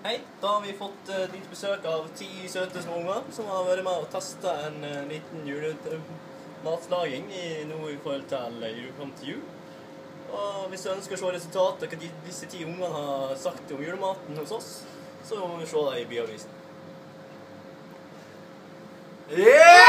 Hei, da har vi fått ditt besøk av 10 søte små unger som har vært med og testet en liten julematlaging nå i forhold til Julekom til jul. Og hvis du ønsker å se resultatet av hva disse 10 ungene har sagt om julematen hos oss, så må vi se det i Biavisen. Yeah!